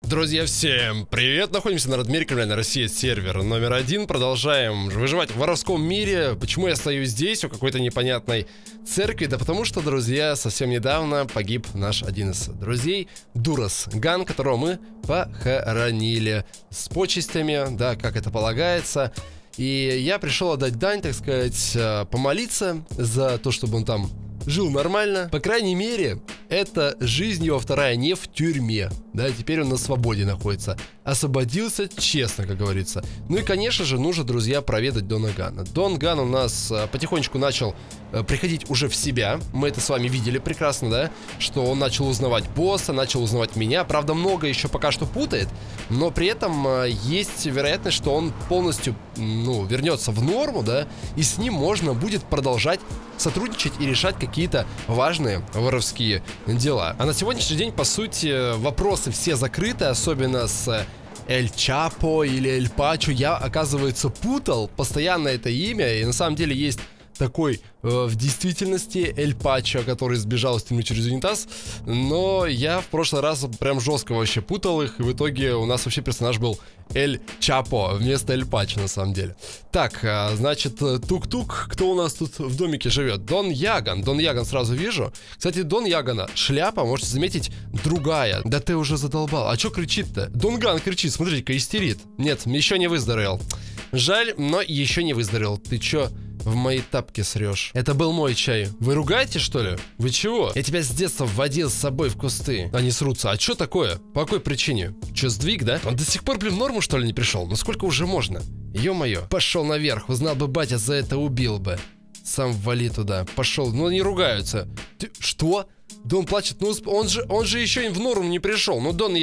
Друзья, всем привет! Находимся на Радмире, Кремль, Россия, сервер номер 1. Продолжаем выживать в воровском мире. Почему я стою здесь, у какой-то непонятной церкви? Да потому что, друзья, совсем недавно погиб наш один из друзей, Дурас Ган, которого мы похоронили с почестями, да, как это полагается. И я пришел отдать дань, так сказать, помолиться за то, чтобы он там жил нормально. По крайней мере, это жизнь его вторая не в тюрьме. Да, теперь он на свободе находится. Освободился честно, как говорится. Ну и, конечно же, нужно, друзья, проведать Дона Гана. Дон Ган у нас потихонечку начал приходить уже в себя. Мы это с вами видели прекрасно, да? Что он начал узнавать босса, начал узнавать меня. Правда, много еще пока что путает. Но при этом есть вероятность, что он полностью, вернется в норму, да? И с ним можно будет продолжать сотрудничать и решать какие-то важные воровские дела. А на сегодняшний день, по сути, вопросы все закрыты, особенно с Эль Чапо или Эль Пачо. Я, оказывается, путал постоянно это имя, и на самом деле есть такой в действительности Эль Пачо, который сбежал из тюрьмы через унитаз. Но я в прошлый раз прям жестко вообще путал их, и в итоге у нас вообще персонаж был Эль Чапо вместо Эль Пачо, на самом деле. Так, значит, тук-тук, кто у нас тут в домике живет? Дон Яган. Дон Яган сразу вижу. Кстати, Дон Ягана шляпа, можете заметить, другая. Да ты уже задолбал. А чё кричит-то? Дон Ган кричит, смотрите-ка, истерит. Нет, еще не выздоровел. Жаль, но еще не выздоровел. Ты чё в мои тапки срешь? Это был мой чай. Вы ругаете, что ли? Вы чего? Я тебя с детства вводил с собой в кусты. Они срутся. А что такое? По какой причине? Че, сдвиг, да? Он до сих пор, в норму, что ли, не пришел? Ну сколько уже можно? Ё-моё. Пошел наверх. Узнал бы батя, за это убил бы. Сам вали туда. Пошел. Ну они ругаются. Ты что? Да он плачет. Ну он же еще и в норму не пришел. Ну, Дон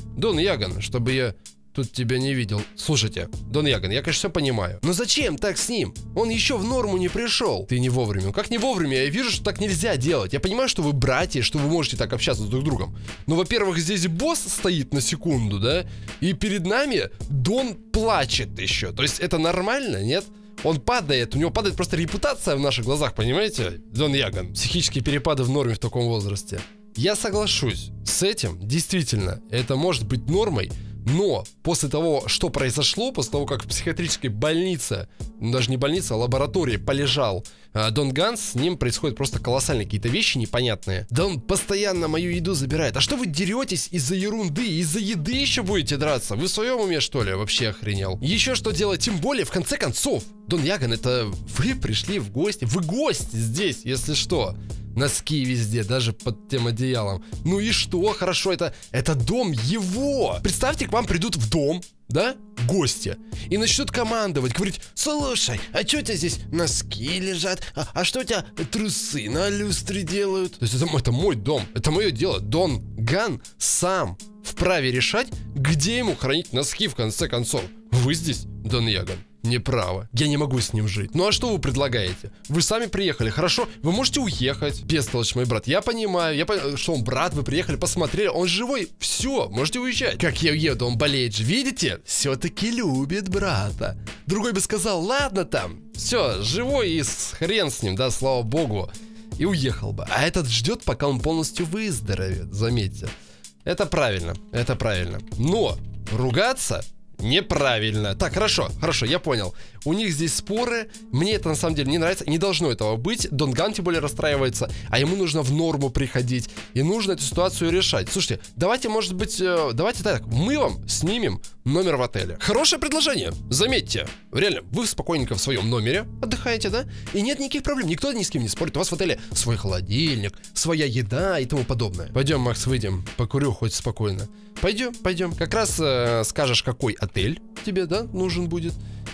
Яган, чтобы я тут тебя не видел. Слушайте, Дон Яган, я, конечно, все понимаю. Но зачем так с ним? Он еще в норму не пришел. Ты не вовремя. Ну как не вовремя? Я вижу, что так нельзя делать. Я понимаю, что вы братья, что вы можете так общаться друг с другом. Но, во-первых, здесь босс стоит на секунду, да? И перед нами Дон плачет еще. То есть это нормально, нет? Он падает, у него падает просто репутация в наших глазах, понимаете? Дон Яган. Психические перепады в норме в таком возрасте. Я соглашусь с этим, действительно, это может быть нормой. Но после того, что произошло, после того, как в психиатрической больнице, даже не больнице, а лаборатории полежал Дон Ган, с ним происходят просто колоссальные какие-то вещи непонятные. Да он постоянно мою еду забирает. А что вы деретесь из-за ерунды? Из-за еды еще будете драться? Вы в своем уме, что ли? Вообще охренел. Еще что делать? Тем более, в конце концов, Дон Яган, это вы пришли в гости. Вы гость здесь, если что. Носки везде, даже под тем одеялом. Ну и что? Хорошо, это дом его. Представьте, к вам придут в дом, да, гости, и начнут командовать, говорить: слушай, а что у тебя здесь носки лежат? А что у тебя трусы на люстре делают? То есть это мой дом, это мое дело. Дон Ган сам вправе решать, где ему хранить носки, в конце концов. Вы здесь, Дон Яган, неправо. Я не могу с ним жить. Ну а что вы предлагаете? Вы сами приехали, хорошо? Вы можете уехать. Бестолочь, мой брат. Я понимаю, что он брат, вы приехали, посмотрели, он живой. Все, можете уезжать. Как я уеду, он болеет же, видите? Все-таки любит брата. Другой бы сказал: ладно там, все, живой и хрен с ним, да, слава богу. И уехал бы. А этот ждет, пока он полностью выздоровеет, заметьте. Это правильно, это правильно. Но ругаться неправильно. Так, хорошо, я понял. У них здесь споры. Мне это на самом деле не нравится. Не должно этого быть. Дон Ган тем более расстраивается. А ему нужно в норму приходить. И нужно эту ситуацию решать. Слушайте, давайте, может быть, давайте так. Мы вам снимем номер в отеле. Хорошее предложение. Заметьте. Реально, вы спокойненько в своем номере отдыхаете, да? И нет никаких проблем. Никто ни с кем не спорит. У вас в отеле свой холодильник, своя еда и тому подобное. Пойдем, Макс, выйдем. Покурю хоть спокойно. Пойдем. Как раз скажешь, какой отель тебе, да, нужен будет.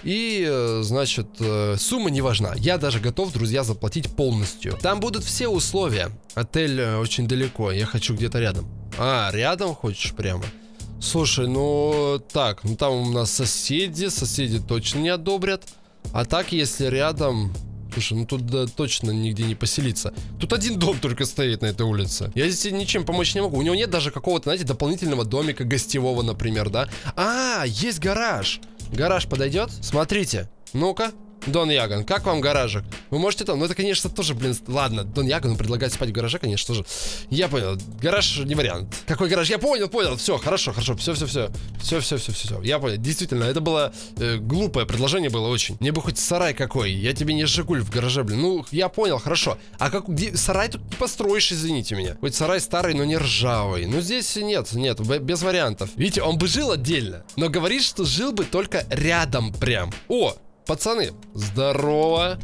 И, значит, сумма не важна. Я даже готов, друзья, заплатить полностью. Там будут все условия. Отель очень далеко, я хочу где-то рядом. А, рядом хочешь прямо? Слушай, ну так, ну там у нас соседи точно не одобрят. А так, если рядом... Слушай, ну тут да, точно нигде не поселиться. Тут один дом только стоит на этой улице. Я здесь ничем помочь не могу. У него нет даже какого-то, знаете, дополнительного домика гостевого, например, да? А, есть гараж. Гараж подойдет? Смотрите. Ну-ка. Дон Яган, как вам гаражик? Вы можете там, ну это, конечно, тоже, блин, ладно, Дон Яган предлагает спать в гараже, конечно, тоже. Я понял, гараж не вариант. Какой гараж? Я понял, все, хорошо, все. Я понял, действительно, это было глупое предложение было очень. Мне бы хоть сарай какой, я тебе не Жигуль в гараже, блин. Ну, я понял, хорошо. А как, где, сарай тут не построишь, извините меня. Хоть сарай старый, но не ржавый. Ну, здесь нет, без вариантов. Видите, он бы жил отдельно, но говорит, что жил бы только рядом прям. О! Пацаны, здорово.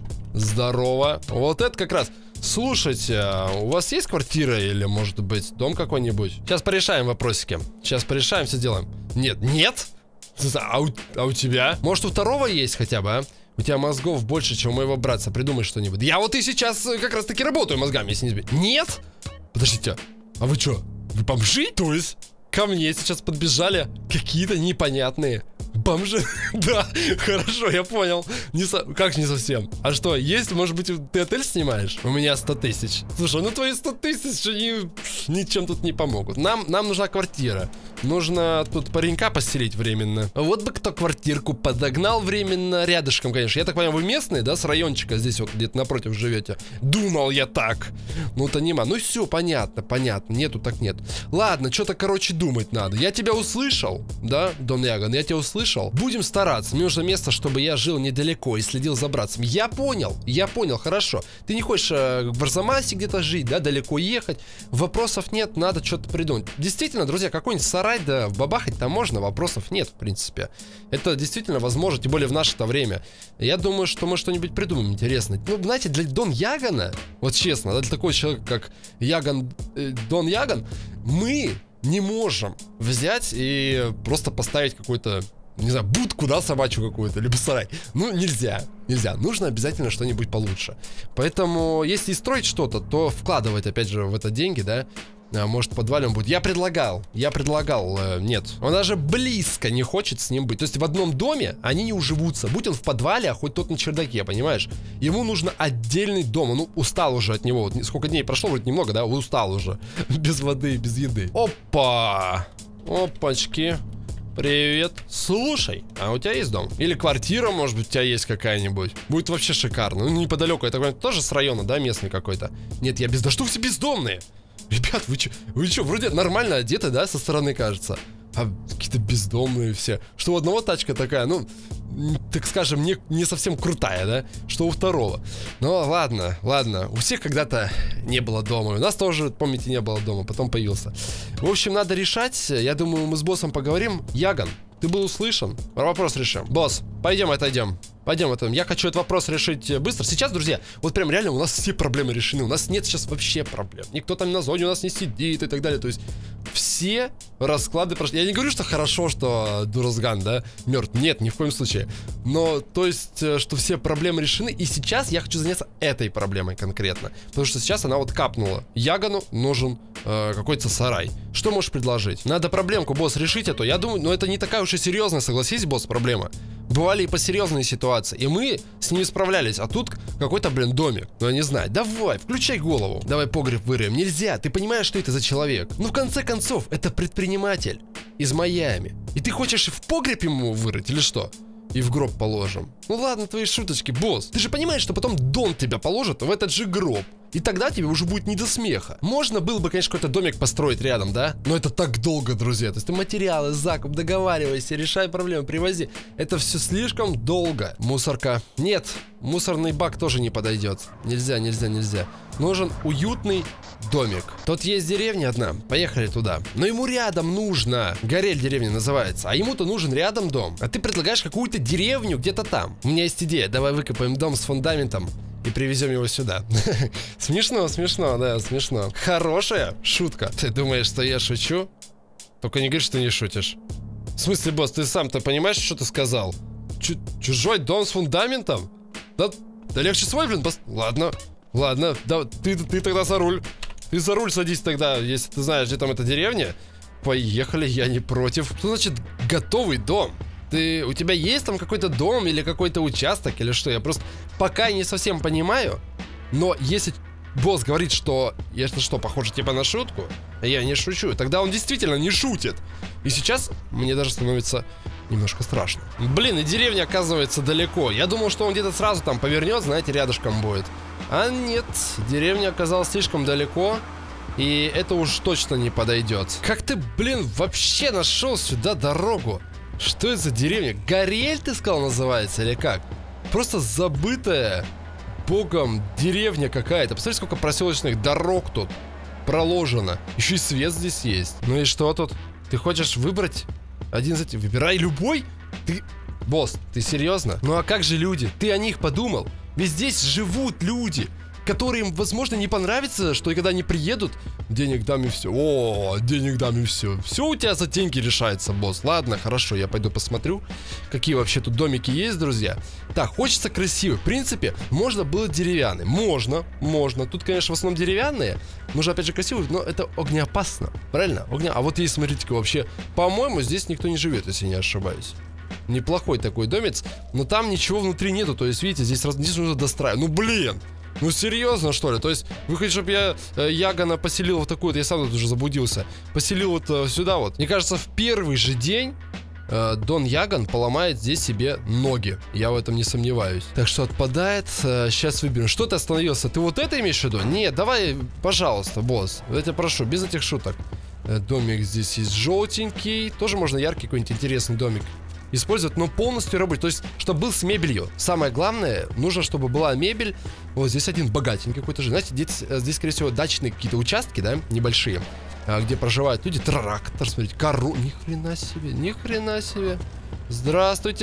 Вот это как раз. Слушайте, у вас есть квартира или, может быть, дом какой-нибудь? Сейчас порешаем вопросики. Сейчас порешаем, все делаем. Нет? А у тебя? Может, у второго есть хотя бы, а? У тебя мозгов больше, чем у моего братца. Придумай что-нибудь. Я вот и сейчас как раз таки работаю мозгами, если не сбить. Нет? Подождите, а вы что? Вы бомжи? То есть ко мне сейчас подбежали какие-то непонятные бомжи. Да, хорошо, я понял. Как не совсем? А что, есть, может быть, ты отель снимаешь? У меня 100 тысяч. Слушай, ну твои 100 тысяч ничем тут не помогут. Нам нужна квартира. Нужно тут паренька поселить временно. Вот бы кто квартирку подогнал временно рядышком, конечно. Я так понимаю, вы местные, да, с райончика здесь вот где-то напротив живете? Думал я так. Ну-то нема. Ну все, понятно. Нету так нет. Ладно, что-то, короче, думать надо. Я тебя услышал, да, Дон Яган, я тебя услышал. Будем стараться. Мне нужно место, чтобы я жил недалеко и следил за братцем. Я понял, хорошо. Ты не хочешь в Арзамасе где-то жить, да, далеко ехать. Вопросов нет, надо что-то придумать. Действительно, друзья, какой-нибудь сарай, да, бабахать-то можно, вопросов нет, в принципе. Это действительно возможно, тем более в наше-то время. Я думаю, что мы что-нибудь придумаем интересное. Ну, знаете, для Дон Ягана, вот честно, да, для такого человека, как Дон Яган, мы не можем взять и просто поставить какой-то, не знаю, будку, да, собачью какую-то, либо сарай. Ну, нельзя. Нужно обязательно что-нибудь получше. Поэтому, если строить что-то, то вкладывать, опять же, в это деньги, да. Может, в подвале он будет. Я предлагал, нет. Он даже близко не хочет с ним быть. То есть в одном доме они не уживутся. Будь он в подвале, а хоть тот на чердаке, понимаешь? Ему нужно отдельный дом. Он устал уже от него. Вот сколько дней прошло, вроде немного, да? Устал уже. Без воды, без еды. Опа! Опачки. Привет. Слушай, а у тебя есть дом? Или квартира, может быть, у тебя есть какая-нибудь? Будет вообще шикарно. Ну, неподалеку. Это тоже с района, да, местный какой-то? Нет, да что все бездомные? Ребят, вы чё, вроде нормально одеты, да, со стороны кажется. А какие-то бездомные все. Что у одного тачка такая, ну, так скажем, не совсем крутая, да? Что у второго. Ну, ладно. У всех когда-то не было дома. У нас тоже, помните, не было дома, потом появился. В общем, надо решать. Я думаю, мы с боссом поговорим. Яган, ты был услышан? Вопрос решим. Босс, пойдем отойдем. Я хочу этот вопрос решить быстро. Сейчас, друзья, вот прям реально у нас все проблемы решены. У нас нет сейчас вообще проблем. Никто там на зоне у нас не сидит и так далее. То есть все расклады прошли. Я не говорю, что хорошо, что Дуразган, да, мертв. Нет, ни в коем случае. Но, то есть, что все проблемы решены. И сейчас я хочу заняться этой проблемой конкретно. Потому что сейчас она вот капнула. Ягану нужен какой-то сарай. Что можешь предложить? Надо проблемку, босс, решить эту. Я думаю, но это не такая уж и серьезная, согласись, босс, проблема. Бывали и посерьезные ситуации, и мы с ними справлялись. А тут какой-то, блин, домик. Ну, я не знаю. Давай, включай голову. Давай погреб вырыем. Нельзя. Ты понимаешь, что это за человек? Ну, в конце концов, это предприниматель из Майами. И ты хочешь в погреб ему вырыть или что? И в гроб положим. Ну ладно, твои шуточки, босс. Ты же понимаешь, что потом Дон тебя положит в этот же гроб. И тогда тебе уже будет не до смеха. Можно было бы, конечно, какой-то домик построить рядом, да? Но это так долго, друзья. То есть ты материалы, закуп, договаривайся, решай проблемы, привози. Это все слишком долго. Мусорка. Нет, мусорный бак тоже не подойдет. Нельзя. Нужен уютный домик. Тут есть деревня одна. Поехали туда. Но ему рядом нужно. Горель деревня называется. А ему-то нужен рядом дом. А ты предлагаешь какую-то деревню где-то там. У меня есть идея. Давай выкопаем дом с фундаментом и привезем его сюда. Смешно, да, смешно. Хорошая шутка. Ты думаешь, что я шучу? Только не говори, что ты не шутишь. В смысле, босс, ты сам-то понимаешь, что ты сказал? Чужой дом с фундаментом? Да легче свой, блин, Ладно, да, ты тогда за руль. Ты за руль садись тогда, если ты знаешь, где там эта деревня. Поехали, я не против. Что значит готовый дом? У тебя есть там какой-то дом или какой-то участок или что? Я просто пока не совсем понимаю. Но если босс говорит, что если что, похоже типа на шутку, я не шучу, тогда он действительно не шутит. И сейчас мне даже становится немножко страшно. Блин, и деревня оказывается далеко. Я думал, что он где-то сразу там повернет, знаете, рядышком будет. А нет, деревня оказалась слишком далеко. И это уж точно не подойдет. Как ты, блин, вообще нашел сюда дорогу? Что это за деревня? Горель, ты сказал, называется или как? Просто забытая богом деревня какая-то. Посмотри, сколько проселочных дорог тут проложено. Еще и свет здесь есть. Ну и что тут? Ты хочешь выбрать один из этих? Выбирай любой? Ты... Босс, ты серьезно? Ну а как же люди? Ты о них подумал? Ведь здесь живут люди, которым, возможно, не понравится, что и когда они приедут, денег дам и все. О, денег дам и все. Все у тебя за деньги решается, босс. Ладно, хорошо, я пойду посмотрю, какие вообще тут домики есть, друзья. Так, хочется красиво. В принципе, можно было деревянный. Можно. Тут, конечно, в основном деревянные. Нужно, опять же, красивый, но это огнеопасно. Правильно? А вот есть, смотрите-ка, вообще, по-моему, здесь никто не живет, если не ошибаюсь. Неплохой такой домец, но там ничего внутри нету. То есть, видите, здесь нужно достраивать. Ну, блин! Ну серьезно, что ли? То есть вы хотите, чтобы я Ягана поселил в такую вот, я сам тут уже заблудился, поселил вот сюда вот. Мне кажется, в первый же день Дон Яган поломает здесь себе ноги. Я в этом не сомневаюсь. Так что отпадает. Сейчас выберем. Что ты остановился? Ты вот это имеешь в виду? Нет, давай, пожалуйста, босс. Я тебя прошу, без этих шуток. Домик здесь есть желтенький. Тоже можно яркий какой-нибудь интересный домик использовать, но полностью рабочий. То есть, чтобы был с мебелью. Самое главное, нужно, чтобы была мебель. Вот здесь один богатенький какой-то же. Знаете, здесь, скорее всего, дачные какие-то участки, да, небольшие, где проживают люди. Трактор, смотрите, ни хрена себе. Здравствуйте.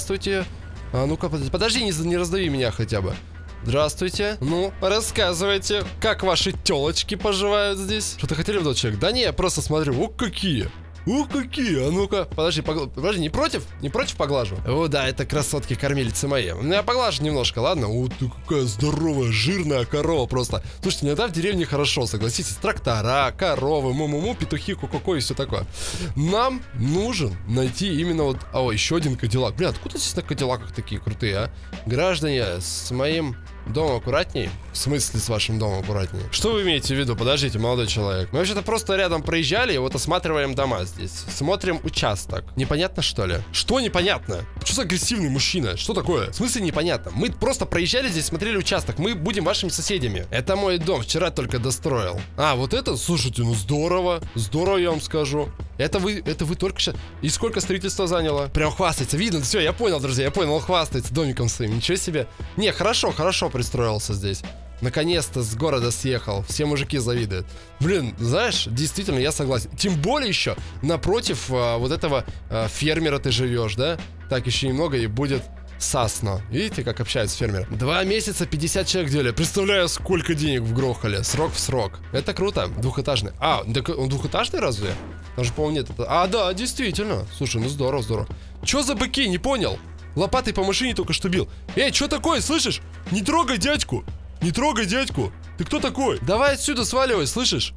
А ну-ка, подожди, не раздави меня хотя бы. Здравствуйте. Ну, рассказывайте, как ваши телочки поживают здесь? Что-то хотели, молодой человек? Да не, я просто смотрю. О, какие! Ух, какие! А ну-ка, подожди, не против? Не против поглажу? О, да, это красотки-кормилицы мои. Я поглажу немножко, ладно? Вот ты какая здоровая, жирная корова просто. Слушайте, иногда в деревне хорошо, согласитесь. Трактора, коровы, му-му-му, петухи, ку-ку-ку и все такое. Нам нужен найти именно вот... О, еще один кадиллак. Блин, откуда здесь на кадиллаках такие крутые, а? Граждане, с моим... домом аккуратней? В смысле с вашим домом аккуратней? Что вы имеете в виду? Подождите, молодой человек. Мы вообще-то просто рядом проезжали и вот осматриваем дома здесь. Смотрим участок. Непонятно, что ли? Что непонятно? Что за агрессивный мужчина? Что такое? В смысле непонятно? Мы просто проезжали здесь, смотрели участок. Мы будем вашими соседями. Это мой дом, вчера только достроил. А, вот это? Слушайте, ну здорово. Здорово, я вам скажу. Это вы только сейчас... И сколько строительства заняло? Прям хвастается, видно. Все, я понял, друзья, я понял, он хвастается домиком своим. Ничего себе. Не, хорошо пристроился здесь. Наконец-то с города съехал. Все мужики завидуют. Блин, знаешь, действительно, я согласен. Тем более еще напротив вот этого фермера ты живешь, да? Так, еще немного и будет Сасно. Видите, как общаются фермеры? 2 месяца 50 человек делали. Представляю, сколько денег вгрохали. Срок в срок. Это круто. Двухэтажный. А, так он двухэтажный разве? Даже, по-моему, нет. А, да, действительно. Слушай, ну здорово, здорово. Чё за быки? Не понял. Лопатой по машине только что бил. Эй, что такое, слышишь? Не трогай дядьку. Не трогай дядьку. Ты кто такой? Давай отсюда сваливай, слышишь?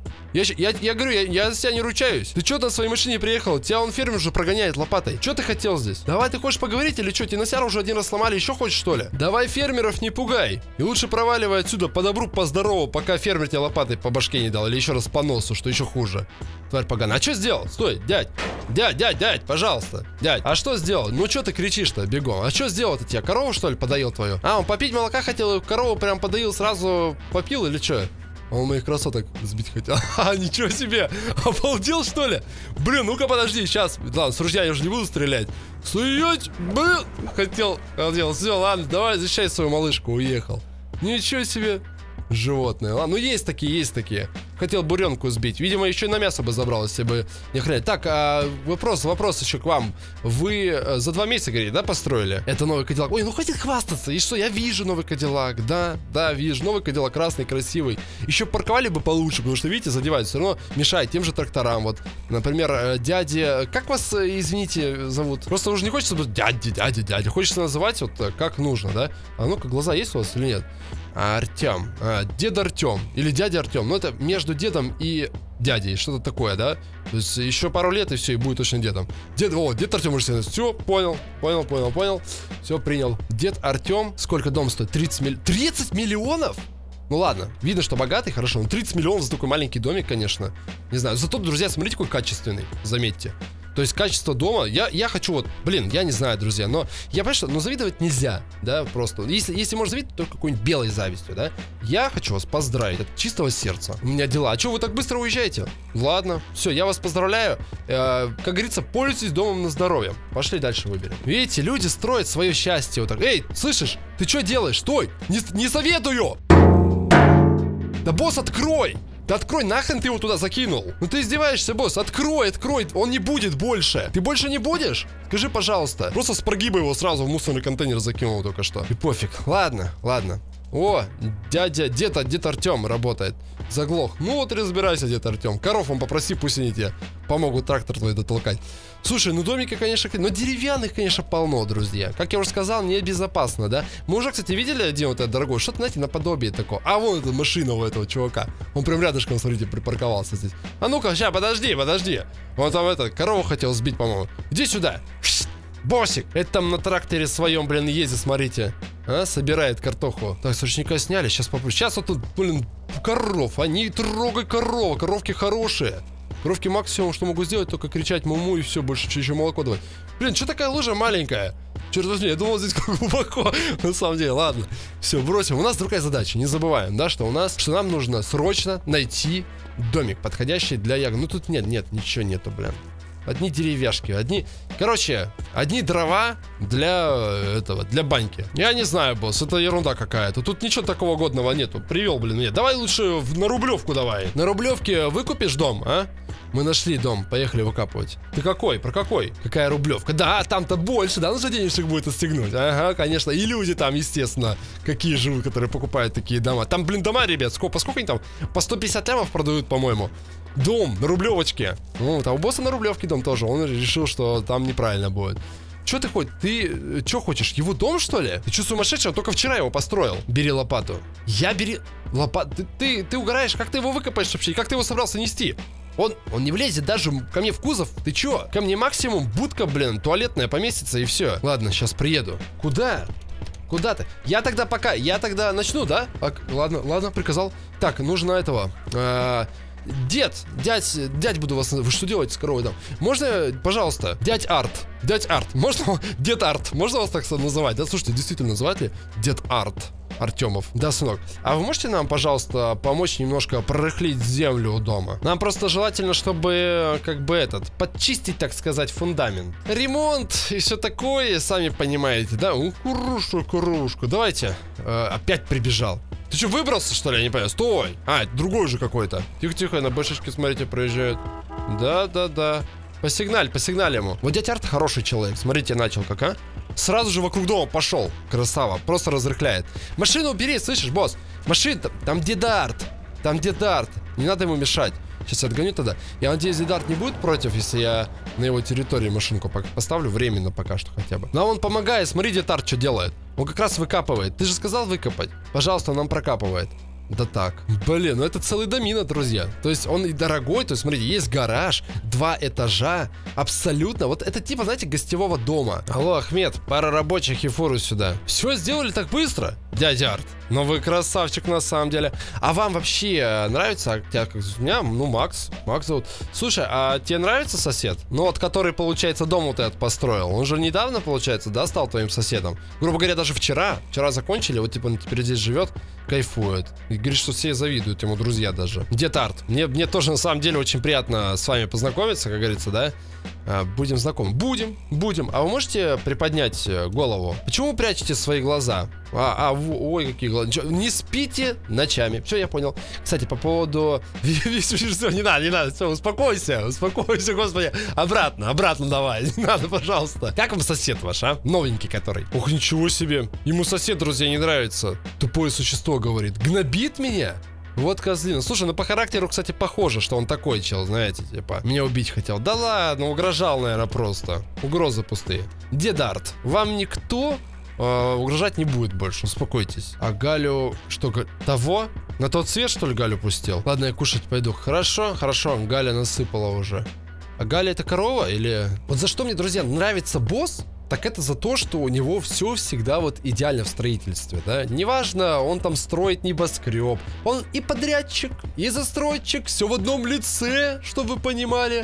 Я говорю, я за тебя не ручаюсь. Ты что на своей машине приехал? Тебя он фермер уже прогоняет лопатой. Что ты хотел здесь? Давай, ты хочешь поговорить или что? Тиносяр уже один раз сломали, еще хочешь, что ли? Давай фермеров не пугай. И лучше проваливай отсюда по добру, по здорову, пока фермер тебе лопатой по башке не дал. Или еще раз по носу, что еще хуже. Тварь поганая. А что сделал? Стой, дядь. Дядь, пожалуйста. Дядь, а что сделал? Ну что ты кричишь-то бегом? А что сделал-то тебе? Корову, что ли, подоил твою? А, он попить молока хотел, и корову прям подоил, сразу попил или что? Он моих красоток сбить хотел. А, ничего себе! Обалдел, что ли? Блин, ну-ка подожди, сейчас. Ладно, с ружья я уже не буду стрелять. Суеть! Блин! Хотел. Все, ладно, давай защищай свою малышку. Уехал. Ничего себе. Животные. Ладно, ну есть такие. Хотел буренку сбить. Видимо, еще и на мясо бы забрал, если бы не охранять. Так, вопрос еще к вам. Вы за 2 месяца, говорите, да, построили? Это новый Кадиллак. Ой, ну хватит хвастаться. И что, я вижу новый Кадиллак. Да, вижу. Новый Кадиллак, красный, красивый. Еще парковали бы получше, потому что, видите, задевают. Все равно мешает тем же тракторам. Вот, например, дядя... Как вас, извините, зовут? Просто уже не хочется дядя. Хочется называть вот как нужно, да? А ну-ка, глаза есть у вас или нет? Артем. Дед Артем. Или дядя Артем. Ну, это между дедом и дядей. Что-то такое, да? То есть еще пару лет и все, и будет точно дедом. Дед Артем уже все, понял. Все, принял. Дед Артем. Сколько дом стоит? 30 миллионов? Ну ладно, видно, что богатый, хорошо. Но 30 миллионов за такой маленький домик, конечно. Не знаю. Зато, друзья, смотрите, какой качественный. Заметьте. То есть качество дома, я хочу вот, блин, я не знаю, друзья, но я понимаю, что, ну, завидовать нельзя, да, просто. Если можно завидовать, то какой-нибудь белой завистью, да. Я хочу вас поздравить от чистого сердца. У меня дела. А что, вы так быстро уезжаете? Ладно, все, я вас поздравляю. Как говорится, пользуйтесь домом на здоровье. Пошли дальше выберем. Видите, люди строят свое счастье вот так. Эй, слышишь, ты что делаешь? Стой, не советую! Да, босс, открой! Да открой, нахрен ты его туда закинул? Ну ты издеваешься, босс, открой, он не будет больше. Ты больше не будешь? Скажи, пожалуйста. Просто с прогиба его сразу в мусорный контейнер закинул только что. И пофиг, ладно. О, дед Артем работает. Заглох. Ну вот разбирайся, дед Артем. Коров он попроси, пусть они тебе помогут трактор твой дотолкать. Слушай, ну домики, конечно, но деревянных, конечно, полно, друзья. Как я уже сказал, небезопасно, да? Мы уже, кстати, видели один вот этот дорогой, что-то, знаете, наподобие такого. А вон эта машина у этого чувака. Он прям рядышком, смотрите, припарковался здесь. А ну-ка, сейчас, подожди. Он там корову хотел сбить, по-моему. Иди сюда. Босик. Это там на тракторе своем, блин, ездит, смотрите. Собирает картоху. Так, с ручника сняли, сейчас попробуем. Сейчас вот тут, блин, коров. Не трогай коров. Коровки хорошие. Коровки максимум, что могу сделать, только кричать муму и все, больше еще молоко давать. Блин, что такая лужа маленькая? Черт возьми, я думал, здесь глубоко. На самом деле, ладно. Все, бросим. У нас другая задача, не забываем, да, что нам нужно срочно найти домик, подходящий для ягод. Ну тут нет, ничего нету, блин. Одни деревяшки, одни дрова для баньки. Я не знаю, босс, это ерунда какая-то. Тут ничего такого годного нету. Привел, блин, нет. Давай лучше на Рублевку давай. На Рублевке выкупишь дом, а? Мы нашли дом, поехали выкапывать. Ты какой? Про какой? Какая Рублевка? Да, там-то больше, да, нужно денежек будет отстегнуть. Ага, конечно, и люди там, естественно, какие живут, которые покупают такие дома. Там, блин, дома, ребят, сколько они там? По 150 лямов продают, по-моему. Дом на Рублевочке. Ну, там у босса на Рублевке дом тоже. Он решил, что там неправильно будет. Че ты хочешь? Ты что хочешь? Его дом, что ли? Ты что, сумасшедший? Он только вчера его построил. Бери лопату. Бери лопату. Ты угораешь? Как ты его выкопаешь вообще? И как ты его собрался нести? Он не влезет даже ко мне в кузов. Ты чё? Ко мне максимум будка, блин, туалетная поместится и все. Ладно, сейчас приеду. Куда? Куда ты? Я тогда начну, да? Ладно, приказал. Так, нужно этого. Дядь буду вас... Вы что делаете с коровой там? Можно, пожалуйста, дядь Арт, можно... Дед Арт, можно вас так называть? Да, слушайте, действительно, называть ли Дед Арт Артемов? Да, сынок. А вы можете нам, пожалуйста, помочь немножко прорыхлить землю у дома? Нам просто желательно, чтобы, подчистить, так сказать, фундамент. Ремонт и все такое, сами понимаете, да? Курушка. Давайте. Опять прибежал. Ты что, выбрался, что ли? Я не понимаю. Стой! Другой же какой-то. Тихо, на бэшечке, смотрите, проезжают. Да. Посигналь ему. Вот дядя Арт хороший человек. Смотрите, начал как, Сразу же вокруг дома пошел. Красава, просто разрыхляет. Машину убери, слышишь, босс? Машина, там дед Арт. Не надо ему мешать. Сейчас я отгоню тогда. Я надеюсь, дед Арт не будет против, если я на его территории машинку поставлю временно пока что хотя бы. Но он помогает, смотри, дед Арт что делает. Он как раз выкапывает. Ты же сказал выкопать. Пожалуйста, он нам прокапывает. Да так. Блин, ну это целый домина, друзья. То есть он и дорогой, то есть смотрите, есть гараж, 2 этажа. Абсолютно, вот это типа, знаете, гостевого дома. Алло, Ахмед, пара рабочих и фуру сюда. Все сделали так быстро, дядя Арт. Ну вы красавчик на самом деле. А вам вообще нравится? Меня, Макс зовут. Слушай, а тебе нравится сосед? Ну вот, который, получается, дом вот этот построил. Он же недавно, получается, да, стал твоим соседом? Грубо говоря, даже вчера закончили, вот типа он теперь здесь живет, кайфует. И говорит, что все завидуют ему, друзья даже. Дед Арт, мне тоже на самом деле очень приятно с вами познакомиться, как говорится, да? Будем знакомы. Будем. А вы можете приподнять голову? Почему прячете свои глаза? Ой, какие глаза. Не спите ночами. Все, я понял. Кстати, по поводу... Не надо. Все, успокойся, господи. Обратно давай. Не надо, пожалуйста. Как вам сосед ваш, Новенький который. Ох, ничего себе. Ему сосед, друзья, не нравится. Тупое существо, говорит. Гнобит меня? Вот козлина. Слушай, ну по характеру, кстати, похоже, что он такой чел, знаете, типа, меня убить хотел. Да ладно, угрожал, наверное, просто. Угрозы пустые. Дед Арт, вам никто угрожать не будет больше, успокойтесь. А Галю, что, того? На тот свет, что ли, Галю пустил? Ладно, я кушать пойду. Хорошо, Галя насыпала уже. А Галя это корова или... Вот за что мне, друзья, нравится босс? Так это за то, что у него все всегда вот идеально в строительстве, да? Неважно, он там строит небоскреб. Он и подрядчик, и застройщик, все в одном лице, чтобы вы понимали.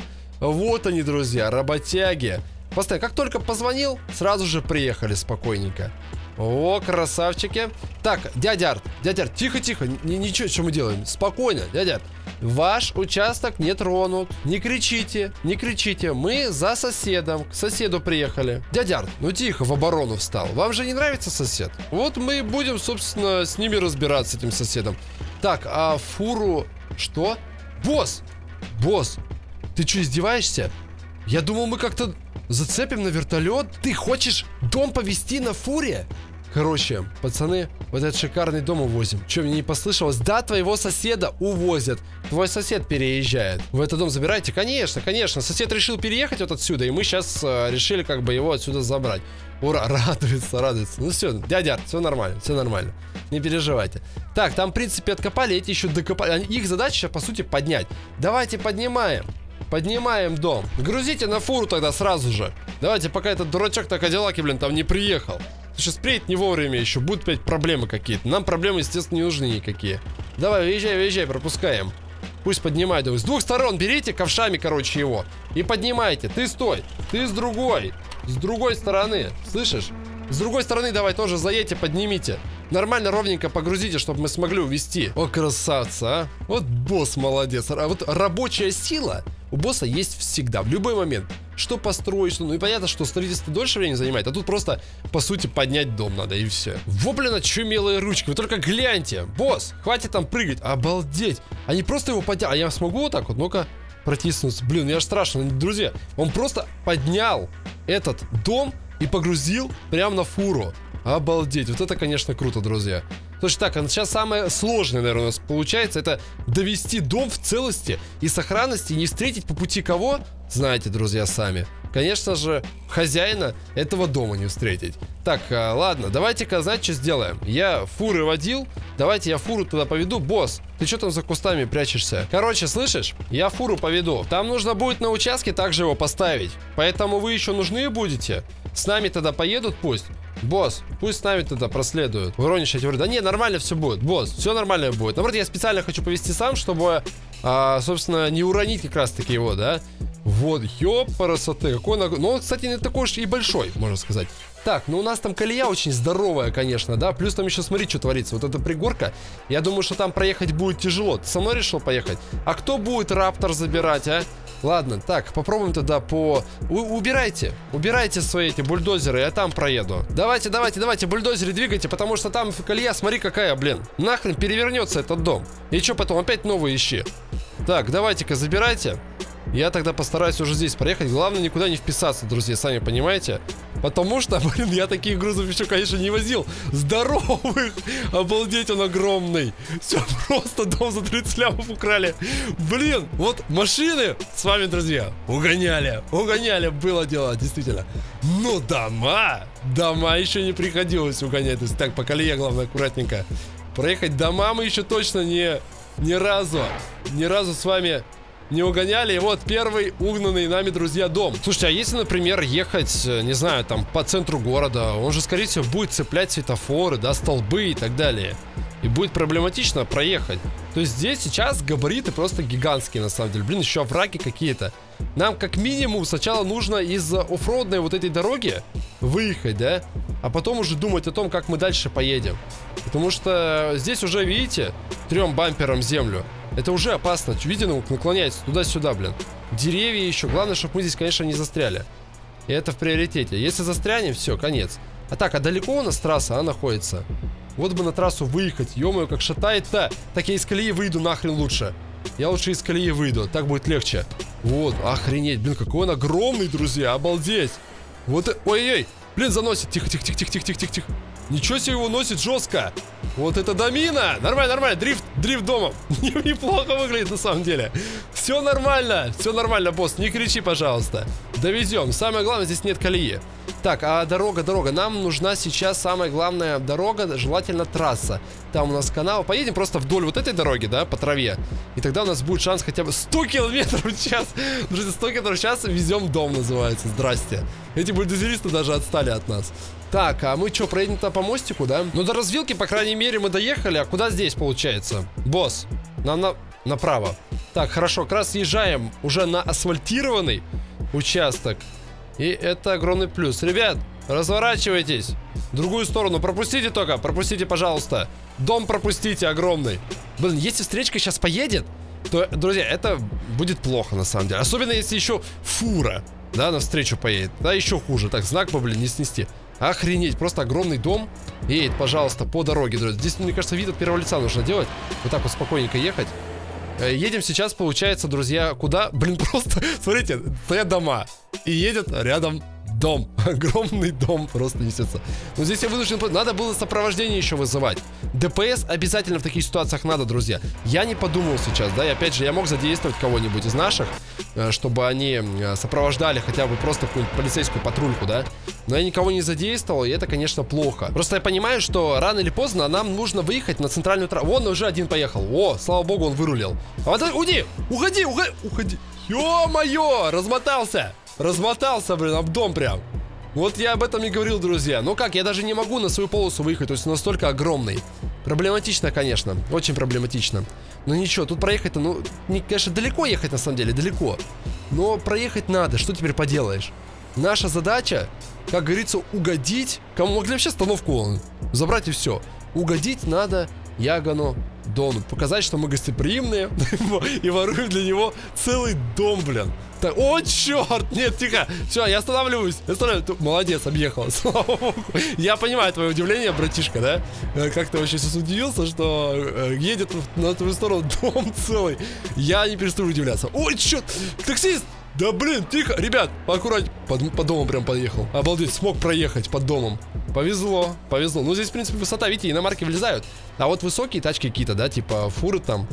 Вот они, друзья, работяги. Поставь, как только позвонил, сразу же приехали спокойненько. О, красавчики. Так, дядя Арт, тихо-тихо, ничего, что мы делаем? Спокойно, дядя Арт. Ваш участок не тронут. Не кричите, не кричите. Мы за соседом, к соседу приехали. Дядя Арт, ну тихо, в оборону встал. Вам же не нравится сосед? Вот мы будем, собственно, с ними разбираться, с этим соседом. Так, а фуру... Что? Босс! Босс, ты что, издеваешься? Я думал, мы как-то... зацепим на вертолет? Ты хочешь дом повезти на фуре? Короче, пацаны, вот этот шикарный дом увозим. Че, мне не послышалось? Да, твоего соседа увозят. Твой сосед переезжает. Вы этот дом забираете? Конечно, конечно. Сосед решил переехать вот отсюда, и мы сейчас решили как бы его отсюда забрать. Ура, радуется, радуется. Ну все, дядя Арт, все нормально, все нормально. Не переживайте. Так, там в принципе откопали, эти еще докопали. Их задача сейчас по сути поднять. Давайте поднимаем. Поднимаем дом. Грузите на фуру тогда сразу же. Давайте, пока этот дурачок на Кадиллаке, блин, там не приехал. Сейчас приедет не вовремя еще. Будут опять проблемы какие-то. Нам проблемы, естественно, не нужны никакие. Давай, въезжай, въезжай, пропускаем. Пусть поднимает. С двух сторон берите ковшами, короче, его. И поднимайте. Ты стой. Ты с другой. С другой стороны. Слышишь? С другой стороны давай тоже заедьте, поднимите. Нормально, ровненько погрузите, чтобы мы смогли увезти. О, красавца, а. Вот босс молодец. А вот рабочая сила у босса есть всегда, в любой момент. Что построить, что... Ну и понятно, что строительство дольше времени занимает. А тут просто, по сути, поднять дом надо, и все. Во, блин, очумелые ручки. Вы только гляньте. Босс, хватит там прыгать. Обалдеть. Они просто его подняли. А я смогу вот так вот? Ну-ка, протиснуться. Блин, мне аж страшно. Друзья, он просто поднял этот дом и погрузил прямо на фуру. Обалдеть, вот это, конечно, круто, друзья. Слушай, так, а сейчас самое сложное, наверное, у нас получается, это довести дом в целости и сохранности, и не встретить по пути кого? Знаете, друзья, сами. Конечно же, хозяина этого дома не встретить. Так, ладно, давайте-ка, знаете, что сделаем? Я фуры водил, давайте я фуру туда поведу. Босс, ты что там за кустами прячешься? Короче, слышишь? Я фуру поведу. Там нужно будет на участке также его поставить. Поэтому вы еще нужны будете. С нами тогда поедут пусть. Босс, пусть с нами тогда проследуют. Воронеж, я тебе говорю, да не, нормально все будет. Босс, все нормально будет. Наоборот, я специально хочу повезти сам, чтобы, собственно, не уронить как раз-таки его, да? Вот, ёпарасоте, какой он... Ну, он, кстати, не такой уж и большой, можно сказать. Так, ну у нас там колея очень здоровая, конечно, да? Плюс там еще, смотри, что творится. Вот эта пригорка, я думаю, что там проехать будет тяжело. Ты со мной решил поехать? А кто будет Раптор забирать, а? Ладно, так, попробуем тогда по... Убирайте свои эти бульдозеры, я там проеду. Давайте, бульдозеры двигайте, потому что там колея, смотри какая, блин. Нахрен перевернется этот дом. И что потом, опять новый ищи. Так, давайте-ка забирайте. Я тогда постараюсь уже здесь проехать. Главное, никуда не вписаться, друзья, сами понимаете. Потому что, блин, я таких грузов еще, конечно, не возил. Здоровых! Обалдеть, он огромный. Все, просто дом за 30 лямов украли. Блин, вот машины с вами, друзья, угоняли, было дело, действительно. Но дома еще не приходилось угонять. То есть, так, по колее, главное, аккуратненько проехать. Дома мы еще точно ни разу с вами не угоняли. И вот первый угнанный нами, друзья, дом. Слушайте, а если, например, ехать, не знаю, там, по центру города, он же, скорее всего, будет цеплять светофоры, да, столбы и так далее. И будет проблематично проехать. То есть здесь сейчас габариты просто гигантские, на самом деле. Блин, еще овраги какие-то. Нам, как минимум, сначала нужно из оффроудной вот этой дороги выехать, да? А потом уже думать о том, как мы дальше поедем. Потому что здесь уже, видите, трем бампером землю. Это уже опасно. Видите, наклоняется туда-сюда, блин. Деревья еще. Главное, чтобы мы здесь, конечно, не застряли. И это в приоритете. Если застрянем, все, конец. А так, а далеко у нас трасса, находится? Вот бы на трассу выехать. Ё-моё, как шатает-то. Так я из колеи выйду нахрен лучше. Я лучше из колеи выйду. Так будет легче. Вот, охренеть. Блин, какой он огромный, друзья. Обалдеть. Вот, ой-ой. Блин, заносит. Тихо. Ничего себе, его носит жестко. Вот это домина. Нормально. Дрифт домом. Неплохо выглядит на самом деле. Все нормально, босс. Не кричи, пожалуйста. Довезем. Самое главное, здесь нет колеи. Так, а дорога. Нам нужна сейчас самая главная дорога, желательно трасса. Там у нас канал. Поедем просто вдоль вот этой дороги, да, по траве. И тогда у нас будет шанс хотя бы 100 километров в час. Друзья, 100 километров в час везем дом, называется. Здрасте. Эти бульдозеристы даже отстали от нас. Так, а мы что, проедем-то по мостику, да? Ну, до развилки, по крайней мере, мы доехали. А куда здесь, получается? Босс, нам направо. Так, хорошо, как раз съезжаем уже на асфальтированный участок. И это огромный плюс. Ребят, разворачивайтесь. В другую сторону пропустите только. Пропустите, пожалуйста. Дом пропустите огромный. Блин, если встречка сейчас поедет, то, друзья, это будет плохо на самом деле. Особенно если еще фура, да, навстречу поедет. Да, еще хуже. Так, знак бы, блин, не снести. Охренеть, просто огромный дом едет, пожалуйста, по дороге, друзья. Здесь, мне кажется, вид от первого лица нужно делать. Вот так вот спокойненько ехать. Едем сейчас, получается, друзья, куда? Блин, просто, смотрите, стоят дома. И едет рядом дом. Огромный дом просто несется. Но здесь я вынужден... Надо было сопровождение еще вызывать. ДПС обязательно в таких ситуациях надо, друзья. Я не подумал сейчас, да, и опять же, я мог задействовать кого-нибудь из наших, чтобы они сопровождали хотя бы просто какую-нибудь полицейскую патрульку, да. Но я никого не задействовал, и это, конечно, плохо. Просто я понимаю, что рано или поздно нам нужно выехать на центральную трассу. Вон уже один поехал. О, слава богу, он вырулил. А вот, уйди! Уходи! Ё-моё! Размотался! Размотался, блин, об дом прям. Вот я об этом и говорил, друзья. Ну как, я даже не могу на свою полосу выехать. То есть настолько огромный. Проблематично, конечно. Очень проблематично. Но ничего, тут проехать-то, ну, конечно, далеко ехать на самом деле, далеко. Но проехать надо, что теперь поделаешь? Наша задача, как говорится, угодить. Кому могли вообще остановку забрать и все. Угодить надо Ягану Дону. Показать, что мы гостеприимные. И воруем для него целый дом, блин. Так, о, черт! Нет, тихо! Все, я останавливаюсь. Молодец, объехал. Слава богу. Я понимаю твое удивление, братишка, да? Как ты вообще сейчас удивился, что едет на твою сторону дом целый. Я не перестаю удивляться. Ой, черт! Таксист! Да блин, тихо, ребят, поаккуратнее. По дому прям подъехал. Обалдеть, смог проехать под домом. Повезло, повезло. Ну здесь, в принципе, высота, видите, иномарки влезают. А вот высокие тачки какие-то, да, типа фуры там.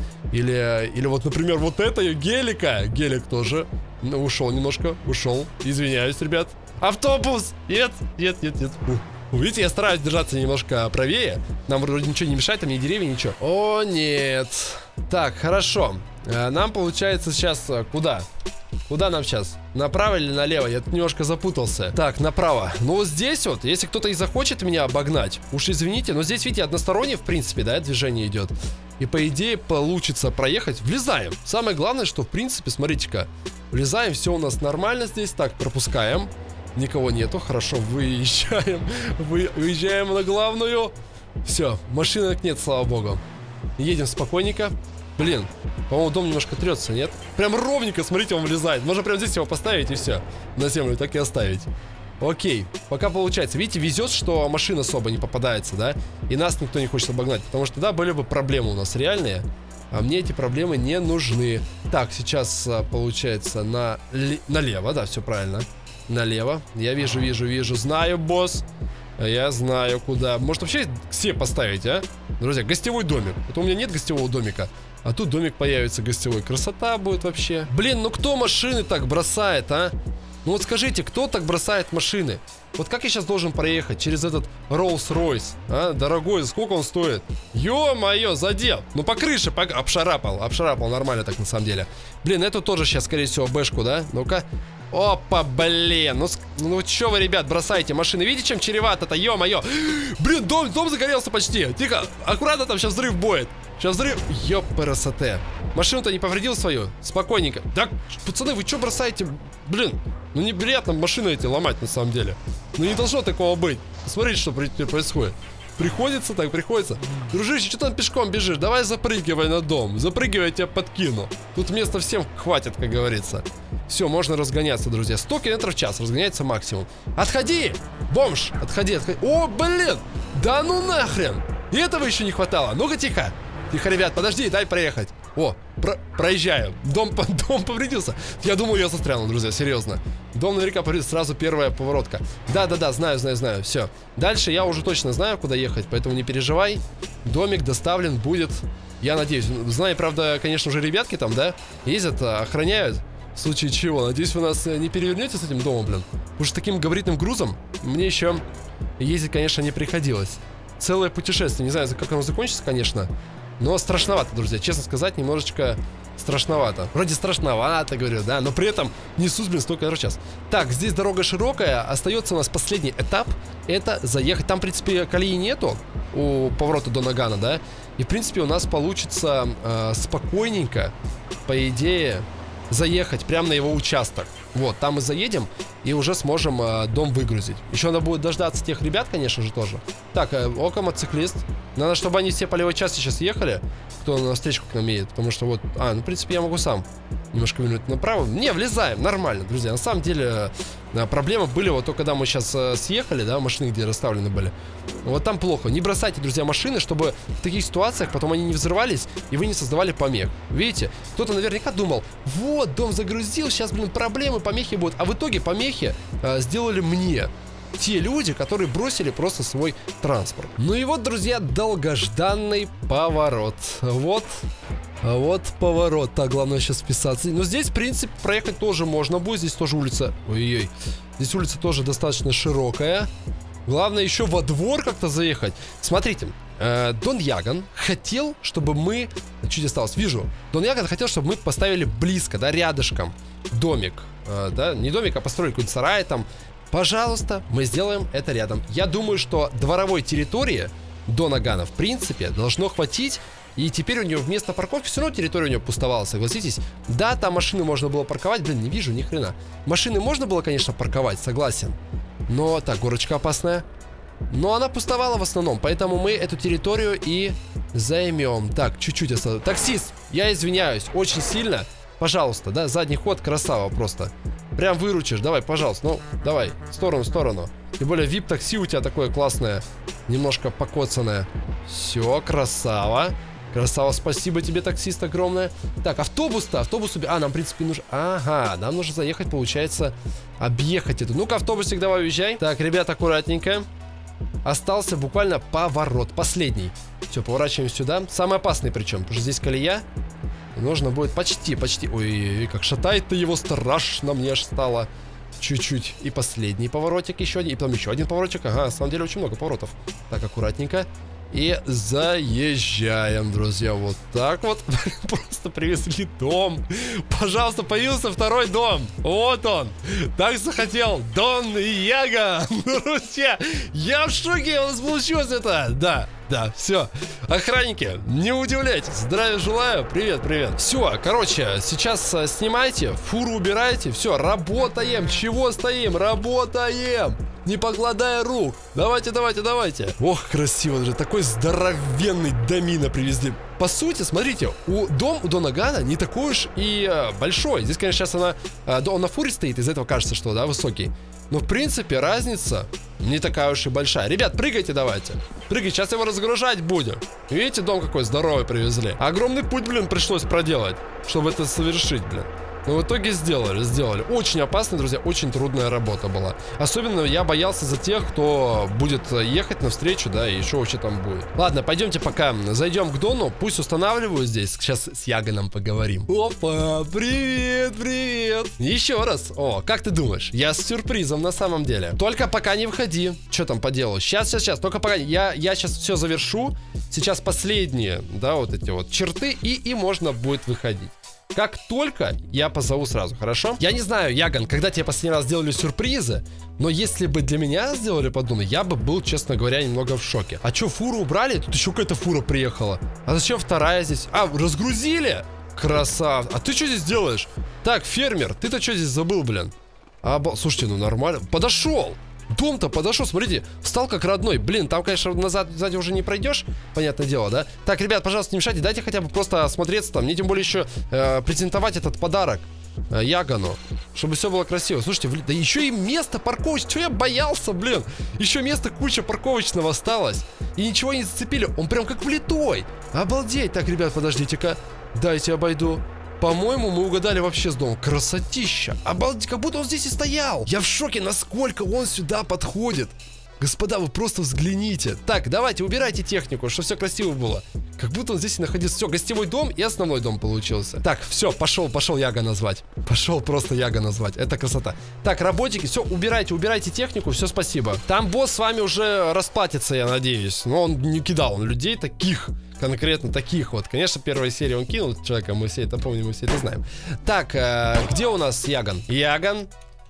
Или вот, например, вот это гелика. Гелик тоже. Ну, ушел немножко, ушел. Извиняюсь, ребят. Автобус! Нет. Видите, я стараюсь держаться немножко правее. Нам вроде ничего не мешает, там ни деревья, ничего. О, нет. Так, хорошо. Нам, получается, сейчас куда? Куда нам сейчас? Направо или налево? Я тут немножко запутался. Так, направо. Ну вот здесь вот, если кто-то и захочет меня обогнать, уж извините, но здесь, видите, одностороннее, в принципе, да, движение идет. И по идее получится проехать. Влезаем. Самое главное, что в принципе, смотрите-ка, влезаем, все у нас нормально здесь. Так, пропускаем. Никого нету, хорошо, выезжаем. Выезжаем на главную. Все, машинок нет, слава богу. Едем спокойненько. Блин, по-моему, дом немножко трется, нет? Прям ровненько, смотрите, он влезает. Можно прямо здесь его поставить и все. На землю так и оставить. Окей, пока получается. Видите, везет, что машина особо не попадается, да? И нас никто не хочет обогнать. Потому что, да, были бы проблемы у нас реальные. А мне эти проблемы не нужны. Так, сейчас, получается, налево, да, все правильно. Налево. Я вижу. Знаю, босс. Я знаю, куда. Может, вообще все поставить, а? Друзья, гостевой домик. Вот у меня нет гостевого домика. А тут домик появится гостевой. Красота будет вообще. Блин, ну кто машины так бросает, а? Ну вот скажите, кто так бросает машины? Вот как я сейчас должен проехать через этот Rolls-Royce? А, дорогой, сколько он стоит? Ё-моё, задел. Ну по крыше, обшарапал нормально так на самом деле. Блин, эту тоже сейчас, скорее всего, бэшку, да? Ну-ка. Опа, блин. Ну чё вы, ребят, бросаете машины? Видите, чем чревато-то? Ё-моё. Блин, дом загорелся почти. Тихо, аккуратно, там сейчас взрыв будет. Сейчас взрыв. Ёпарасоте. Машину-то не повредил свою? Спокойненько. Да, пацаны, вы чё бросаете? Блин, ну неприятно машины эти ломать на самом деле. Ну не должно такого быть. Посмотрите, что происходит. Приходится так, приходится. Дружище, что там пешком бежишь? Давай запрыгивай на дом. Запрыгивай, я тебя подкину. Тут места всем хватит, как говорится. Все, можно разгоняться, друзья. 100 км в час, разгоняется максимум. Отходи! Бомж! Отходи. О, блин! Да ну нахрен! И этого еще не хватало. Ну-ка, тихо. Тихо, ребят, подожди, дай проехать. О, проезжаю. Дом повредился. Я думаю, я застрял, друзья, серьезно. Дом наверняка повредился, сразу первая поворотка. Да, знаю. Все. Дальше я уже точно знаю, куда ехать, поэтому не переживай. Домик доставлен будет, я надеюсь. Знаю, правда, конечно же, ребятки там, да, ездят, охраняют. В случае чего. Надеюсь, вы нас не перевернете с этим домом, блин. Потому что таким габаритным грузом мне еще ездить, конечно, не приходилось. Целое путешествие. Не знаю, как оно закончится, конечно. Но страшновато, друзья, честно сказать, немножечко страшновато. Вроде страшновато, говорю, да, но при этом несусь, блин, 100 км в час. Так, здесь дорога широкая, остается у нас последний этап. Это заехать, там, в принципе, колеи нету у поворота до Нагана, да. И, в принципе, у нас получится спокойненько по идее, заехать прямо на его участок. Вот, там мы заедем и уже сможем дом выгрузить. Еще надо будет дождаться тех ребят, конечно же, тоже. Так, око мотоциклист. Надо, чтобы они все по левой части сейчас ехали, кто на встречку к нам едет. Потому что вот, ну, в принципе, я могу сам немножко вильнуть направо. Не, влезаем, нормально, друзья. На самом деле, проблемы были вот только когда мы сейчас съехали, да, машины, где расставлены были. Вот там плохо. Не бросайте, друзья, машины, чтобы в таких ситуациях потом они не взрывались и вы не создавали помех. Видите? Кто-то наверняка думал, вот, дом загрузил, сейчас, блин, проблемы, помехи будут. А в итоге помехи сделали мне. Те люди, которые бросили просто свой транспорт. Ну и вот, друзья, долгожданный поворот. Вот поворот. Так, главное сейчас вписаться. Но здесь, в принципе, проехать тоже можно будет. Здесь тоже улица. Ой-ой. Здесь улица тоже достаточно широкая. Главное еще во двор как-то заехать. Смотрите, Дон Яган хотел, чтобы мы... Чуть осталось, вижу. Дон Яган хотел, чтобы мы поставили близко, да, рядышком домик. Да, не домик, а построили какой-нибудь сарай там. Пожалуйста, мы сделаем это рядом. Я думаю, что дворовой территории Дона Гана, в принципе, должно хватить. И теперь у него вместо парковки все равно территория у него пустовала, согласитесь? Да, там машины можно было парковать. Блин, не вижу ни хрена. Машины можно было, конечно, парковать, согласен. Но, так, горочка опасная. Но она пустовала в основном, поэтому мы эту территорию и займем. Так, чуть-чуть осталось. Таксист, я извиняюсь, очень сильно. Пожалуйста, да, задний ход, красава просто. Прям выручишь, давай, пожалуйста. Ну, давай, в сторону. Тем более VIP-такси у тебя такое классное. Немножко покоцанное. Все, красава. Красава, спасибо тебе, таксист, огромное. Так, автобус-то, нам, в принципе, нужно... Ага, нам нужно заехать, получается, объехать эту. Ну-ка, автобусик, давай, уезжай. Так, ребят, аккуратненько. Остался буквально поворот, последний. Все, поворачиваем сюда. Самый опасный причем, потому что здесь колея. Нужно будет почти. Ой, как шатает-то его, страшно мне аж стало. Чуть-чуть. И последний поворотик еще один. И потом еще один поворотик. Ага, на самом деле очень много поворотов. Так, аккуратненько. И заезжаем, друзья. Вот так вот. Просто привезли дом. Пожалуйста, появился второй дом. Вот он. Так захотел Дон Яган. Друзья, я в шоке. У нас получилось это. Да, все. Охранники, не удивляйтесь. Здравия желаю. Привет. Все, короче, сейчас снимайте, фуру убирайте. Все, работаем. Чего стоим? Работаем. Не покладая рук. Давайте. Ох, красиво даже. Такой здоровенный домина привезли. По сути, смотрите, дом у Дона Гана не такой уж и большой. Здесь, конечно, сейчас он на фуре стоит, из-за этого кажется, что, да, высокий. Но, в принципе, разница не такая уж и большая. Ребят, прыгайте давайте. Прыгайте, сейчас его разгружать будем. Видите, дом какой здоровый привезли. Огромный путь, блин, пришлось проделать, чтобы это совершить, блин. Но в итоге сделали. Очень опасная, друзья, очень трудная работа была. Особенно я боялся за тех, кто будет ехать навстречу, да, и что вообще там будет. Ладно, пойдемте пока зайдем к Дону, пусть устанавливаю здесь. Сейчас с Яганом поговорим. Опа, привет. Еще раз. О, как ты думаешь? Я с сюрпризом на самом деле. Только пока не выходи. Что там по делу? Сейчас. Только пока. Я сейчас все завершу. Сейчас последние, да, вот эти вот черты, и можно будет выходить. Как только я позову сразу, хорошо? Я не знаю, Яган, когда тебе последний раз делали сюрпризы, но если бы для меня сделали подобное, я бы был, честно говоря, немного в шоке. А что, фуру убрали? Тут еще какая-то фура приехала. А зачем вторая здесь? А, разгрузили? Красав. А ты что здесь делаешь? Так, фермер, ты-то что здесь забыл, блин? Слушайте, ну нормально. Подошел. Дом-то подошел, смотрите, встал как родной. Блин, там, конечно, сзади уже не пройдешь, понятное дело, да? Так, ребят, пожалуйста, не мешайте, дайте хотя бы просто осмотреться там. Мне тем более еще презентовать этот подарок Ягану, чтобы все было красиво. Слушайте, да еще и место парковочное. Чего я боялся, блин? Еще место куча парковочного осталось. И ничего не зацепили, он прям как влитой. Обалдеть. Так, ребят, подождите-ка, дайте обойду. По-моему, мы угадали вообще с домом. Красотища. Обалдеть, как будто он здесь и стоял. Я в шоке, насколько он сюда подходит. Господа, вы просто взгляните. Так, давайте, убирайте технику, чтобы все красиво было. Как будто он здесь и находится. Все, гостевой дом и основной дом получился. Так, все, пошел Яга назвать. Пошел просто Яга назвать. Это красота. Так, работники, все, убирайте технику, все, спасибо. Там босс с вами уже расплатится, я надеюсь. Но он не кидал, он людей таких... Конкретно таких вот. Конечно, первая серия он кинул человека, мы все это помним, мы все это знаем. Так, где у нас Яган? Яган,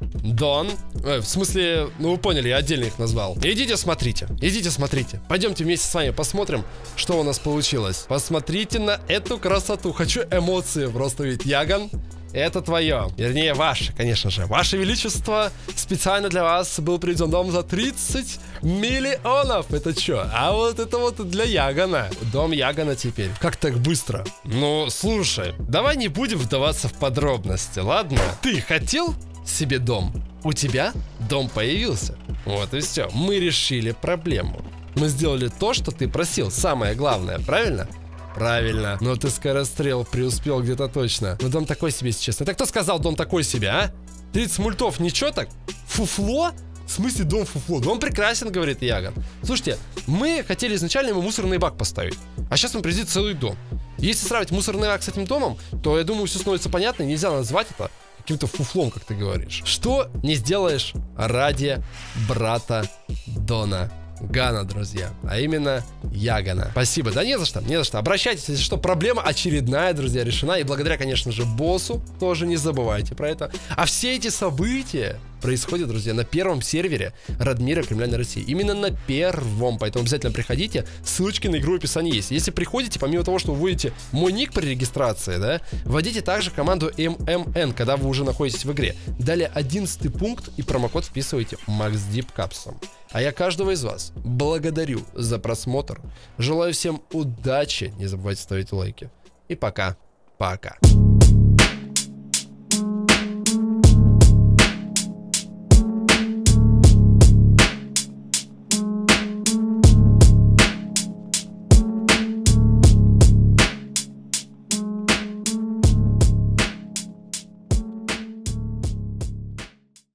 Дон. В смысле, ну вы поняли, я отдельно их назвал. Идите смотрите, идите смотрите. Пойдемте вместе с вами посмотрим, что у нас получилось. Посмотрите на эту красоту. Хочу эмоции просто видеть. Яган, это твое. Вернее, ваше, конечно же. Ваше Величество, специально для вас был приведен дом за 30 миллионов. Это что? А вот это вот для Ягана. Дом Ягана теперь. Как так быстро? Ну, слушай, давай не будем вдаваться в подробности, ладно? Ты хотел себе дом? У тебя дом появился. Вот и все. Мы решили проблему. Мы сделали то, что ты просил. Самое главное, правильно? Правильно. Но ты скорострел преуспел где-то точно. Но дом такой себе, если честно. Это кто сказал дом такой себе, а? 30 мультов, ничего так? Фуфло? В смысле дом фуфло? Дом прекрасен, говорит Яган. Слушайте, мы хотели изначально ему мусорный бак поставить. А сейчас он привезет целый дом. Если сравнить мусорный бак с этим домом, то я думаю, все становится понятно. Нельзя назвать это каким-то фуфлом, как ты говоришь. Что не сделаешь ради брата Дона Гана, друзья, а именно Ягана. Спасибо, да не за что, не за что. Обращайтесь, если что, проблема очередная, друзья, решена. И благодаря, конечно же, боссу, тоже не забывайте про это. А все эти события происходят, друзья, на первом сервере Радмира Кремля России. Именно на первом, поэтому обязательно приходите. Ссылочки на игру в описании есть. Если приходите, помимо того, что вы вводите мой ник при регистрации, да, вводите также команду MMN, когда вы уже находитесь в игре. Далее 11 пункт и промокод вписываете MaxDeepCapsом. А я каждого из вас благодарю за просмотр. Желаю всем удачи. Не забывайте ставить лайки. И пока-пока.